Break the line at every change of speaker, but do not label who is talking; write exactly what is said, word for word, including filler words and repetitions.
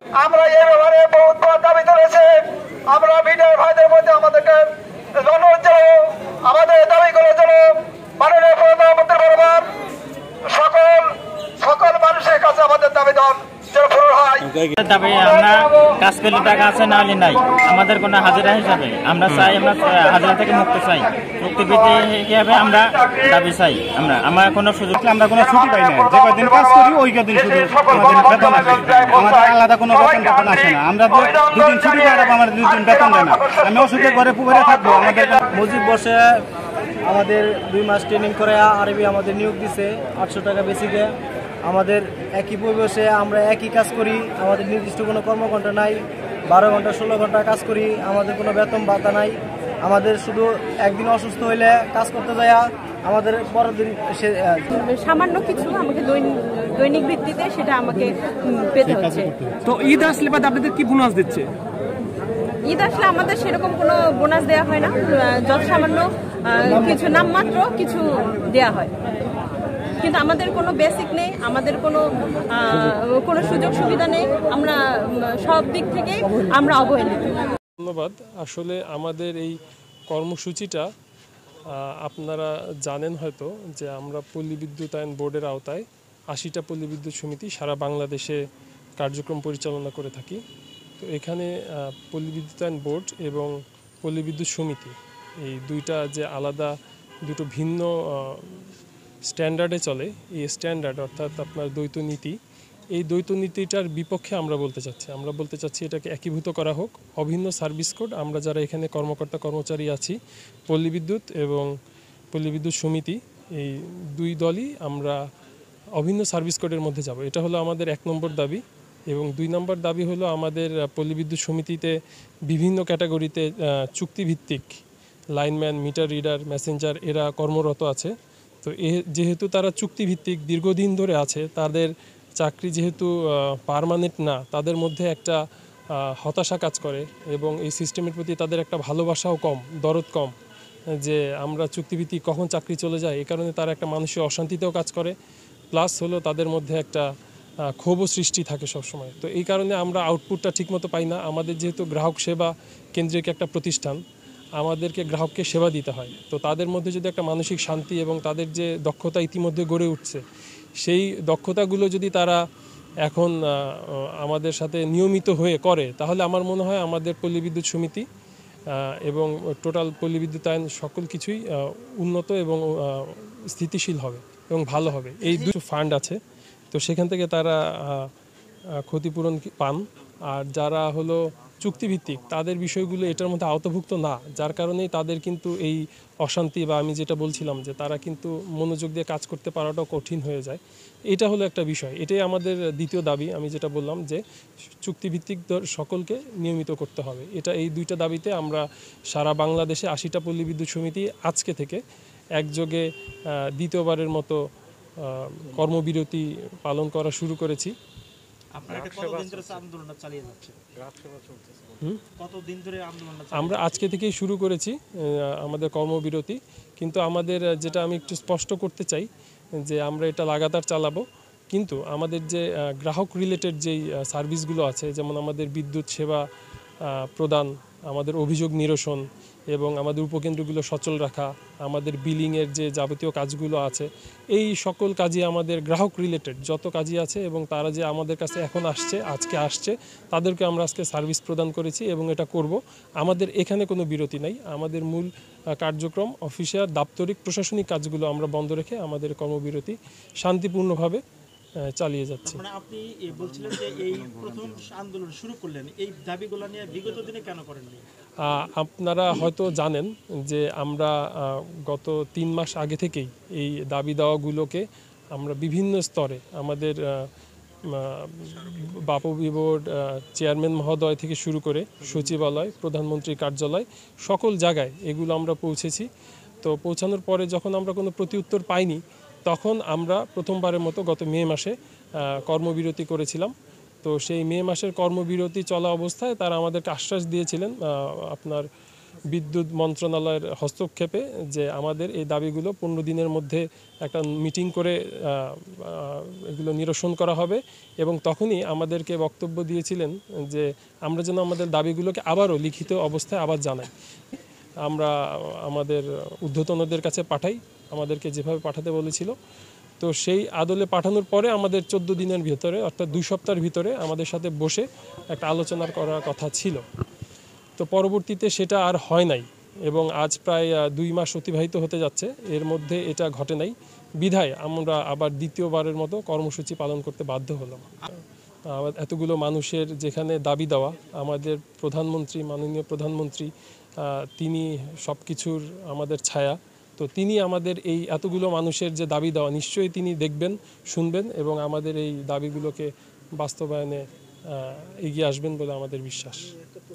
আমরা এই ব্যাপারে বহুত দাবি তুলেছি। আমরা মিডিয়ার ভাইদের মধ্যে আমাদেরকে অনুরোধ জানাবো, আমাদের দাবিগুলোর জন্য মাননীয় প্রধানমন্ত্রী বরাবর সকল সকল মানুষের কাছে আমাদের দাবিদান
তবে আমরা কাজ করলে টাকা আছে না হলে নাই, আমাদের কোনো হাজিরা হিসাবে আমরা চাই, আমরা হাজিরা থেকে মুক্ত চাই, মুক্তিবৃত্তি হিসাবে আমরা দাবি চাই। আমরা আমার কোনো সুযোগ
আমরা কোনো ছুটি পাই না, যে কদিন কাজ করি ওই কদিন শুধু আমাদের বেতন আসে, আমাদের আলাদা কোনো বেতন বেতন আসে না। আমরা দুদিন ছুটি পাই, আমাদের দুদিন বেতন দেয় না। আমি ওষুধে ঘরে পুকুরে থাকবো। আমাদের
মজিব বসে আমাদের দুই মাস ট্রেনিং করে আরবি আমাদের নিয়োগ দিছে আটশো টাকা বেসিকে। আমাদের একই পরিবেশে আমরা একই কাজ করি, আমাদের নির্দিষ্ট কোনো কর্মঘণ্টা নাই, বারো ঘন্টা ষোলো ঘন্টা কাজ করি, আমাদের কোনো বেতন ভাতা নাই। আমাদের শুধু একদিন অসুস্থ হইলে কাজ করতে যায়, আমাদের পরের দিন
সামান্য কিছু আমাকে দৈনিক ভিত্তিতে সেটা আমাকে পেতে হচ্ছে।
তো ঈদ আসলে বাদ আপনাদের কি বোনাস দিচ্ছে?
ঈদ আসলে আমাদের সেরকম কোনো বোনাস দেওয়া হয় না, যত সামান্য কিছু নামমাত্র কিছু দেওয়া হয়, কিন্তু আমাদের কোনো বেসিক নেই, আমাদের কোনো কোনো সুযোগ সুবিধা নেই, আমরা সব দিক থেকে আমরা অবহেলিত।
ধন্যবাদ। আসলে আমাদের এই কর্মসূচিটা আপনারা জানেন হয়তো যে আমরা পল্লী বিদ্যুতায়ন বোর্ডের আওতায় আশিটা পল্লী বিদ্যুৎ সমিতি সারা বাংলাদেশে কার্যক্রম পরিচালনা করে থাকি। তো এখানে পল্লী বিদ্যুতায়ন বোর্ড এবং পল্লী বিদ্যুৎ সমিতি এই দুইটা যে আলাদা দুটো ভিন্ন স্ট্যান্ডার্ডে চলে, এই স্ট্যান্ডার্ড অর্থাৎ আপনার দ্বৈত নীতি, এই দ্বৈত নীতিটার বিপক্ষে আমরা বলতে চাচ্ছি। আমরা বলতে চাচ্ছি এটাকে একীভূত করা হোক, অভিন্ন সার্ভিস কোড। আমরা যারা এখানে কর্মকর্তা কর্মচারী আছি, পল্লী বিদ্যুৎ এবং পল্লী বিদ্যুৎ সমিতি, এই দুই দলই আমরা অভিন্ন সার্ভিস কোডের মধ্যে যাব। এটা হলো আমাদের এক নম্বর দাবি। এবং দুই নম্বর দাবি হলো আমাদের পল্লী বিদ্যুৎ সমিতিতে বিভিন্ন ক্যাটাগরিতে চুক্তিভিত্তিক লাইনম্যান, মিটার রিডার, মেসেঞ্জার এরা কর্মরত আছে। তো এ যেহেতু তারা চুক্তিভিত্তিক দীর্ঘদিন ধরে আছে, তাদের চাকরি যেহেতু পার্মানেন্ট না, তাদের মধ্যে একটা হতাশা কাজ করে এবং এই সিস্টেমের প্রতি তাদের একটা ভালোবাসাও কম, দরদ কম, যে আমরা চুক্তিভিত্তিক কখন চাকরি চলে যায়, এই কারণে তারা একটা মানসিক অশান্তিতেও কাজ করে। প্লাস হলো তাদের মধ্যে একটা ক্ষোভও সৃষ্টি থাকে সবসময়। তো এই কারণে আমরা আউটপুটটা ঠিকমতো পাই না। আমাদের যেহেতু গ্রাহক সেবা কেন্দ্রিক একটা প্রতিষ্ঠান, আমাদেরকে গ্রাহককে সেবা দিতে হয়। তো তাদের মধ্যে যদি একটা মানসিক শান্তি এবং তাদের যে দক্ষতা ইতিমধ্যে গড়ে উঠছে, সেই দক্ষতাগুলো যদি তারা এখন আমাদের সাথে নিয়মিত হয়ে করে, তাহলে আমার মনে হয় আমাদের পল্লী বিদ্যুৎ সমিতি এবং টোটাল পল্লী বিদ্যুতায়ন সকল কিছুই উন্নত এবং স্থিতিশীল হবে এবং ভালো হবে। এই দুটো ফান্ড আছে, তো সেখান থেকে তারা ক্ষতিপূরণ পান। আর যারা হলো চুক্তিভিত্তিক, তাদের বিষয়গুলো এটার মধ্যে আওতাভুক্ত না, যার কারণেই তাদের কিন্তু এই অশান্তি বা আমি যেটা বলছিলাম যে তারা কিন্তু মনোযোগ দিয়ে কাজ করতে পারাটাও কঠিন হয়ে যায়। এটা হলো একটা বিষয়। এটাই আমাদের দ্বিতীয় দাবি, আমি যেটা বললাম যে চুক্তিভিত্তিক সকলকে নিয়মিত করতে হবে। এটা এই দুইটা দাবিতে আমরা সারা বাংলাদেশে আশিটা পল্লী বিদ্যুৎ সমিতি আজকে থেকে একযোগে দ্বিতীয়বারের মতো কর্মবিরতি পালন করা শুরু করেছি। আমরা আজকে থেকেই শুরু করেছি আমাদের কর্মবিরতি, কিন্তু আমাদের যেটা আমি একটু স্পষ্ট করতে চাই যে আমরা এটা লাগাতার চালাবো, কিন্তু আমাদের যে গ্রাহক রিলেটেড যেই সার্ভিসগুলো আছে, যেমন আমাদের বিদ্যুৎ সেবা প্রদান, আমাদের অভিযোগ নিরসন এবং আমাদের উপকেন্দ্রগুলো সচল রাখা, আমাদের বিলিংয়ের যে যাবতীয় কাজগুলো আছে, এই সকল কাজই আমাদের গ্রাহক রিলেটেড যত কাজই আছে এবং তারা যে আমাদের কাছে এখন আসছে, আজকে আসছে, তাদেরকে আমরা আজকে সার্ভিস প্রদান করেছি এবং এটা করব। আমাদের এখানে কোনো বিরতি নাই। আমাদের মূল কার্যক্রম, অফিসিয়াল দাপ্তরিক প্রশাসনিক কাজগুলো আমরা বন্ধ রেখে আমাদের কর্মবিরতি শান্তিপূর্ণভাবে চালিয়ে যাচ্ছে।
মানে আপনি বলছিলেন যে এই প্রথম আন্দোলন শুরু করলেন, এই দাবিগুলো নিয়ে বিগত দিনে কেন করেননি?
আপনারা হয়তো জানেন যে আমরা গত তিন মাস আগে থেকেই এই দাবি দাওয়াগুলোকে আমরা বিভিন্ন স্তরে আমাদের বাপবি বোর্ড চেয়ারম্যান মহোদয় থেকে শুরু করে সচিবালয়, প্রধানমন্ত্রীর কার্যালয়, সকল জায়গায় এগুলো আমরা পৌঁছেছি। তো পৌঁছানোর পরে যখন আমরা কোনো প্রতিউত্তর পাইনি, তখন আমরা প্রথমবারের মতো গত মে মাসে কর্মবিরতি করেছিলাম। তো সেই মে মাসের কর্মবিরতি চলা অবস্থায় তারা আমাদেরকে আশ্বাস দিয়েছিলেন আপনার বিদ্যুৎ মন্ত্রণালয়ের হস্তক্ষেপে যে আমাদের এই দাবিগুলো পনেরো দিনের মধ্যে একটা মিটিং করে এগুলো নিরসন করা হবে এবং তখনই আমাদেরকে বক্তব্য দিয়েছিলেন যে আমরা যেন আমাদের দাবিগুলোকে আবারও লিখিত অবস্থায় আবার জানাই। আমরা আমাদের ঊর্ধ্বতনদের কাছে পাঠাই, আমাদেরকে যেভাবে পাঠাতে বলেছিল। তো সেই আদলে পাঠানোর পরে আমাদের চোদ্দ দিনের ভিতরে অর্থাৎ দুই সপ্তাহের ভিতরে আমাদের সাথে বসে একটা আলোচনা করার কথা ছিল। তো পরবর্তীতে সেটা আর হয় নাই এবং আজ প্রায় দুই মাস অতিবাহিত হতে যাচ্ছে, এর মধ্যে এটা ঘটে নাই বিধায় আমরা আবার দ্বিতীয়বারের মতো কর্মসূচি পালন করতে বাধ্য হলাম। এতগুলো মানুষের যেখানে দাবি দেওয়া, আমাদের প্রধানমন্ত্রী মাননীয় প্রধানমন্ত্রী তিনি সব কিছুর আমাদের ছায়া, তো তিনি আমাদের এই এতগুলো মানুষের যে দাবি দেওয়া নিশ্চয়ই তিনি দেখবেন, শুনবেন এবং আমাদের এই দাবিগুলোকে বাস্তবায়নে এগিয়ে আসবেন বলে আমাদের বিশ্বাস।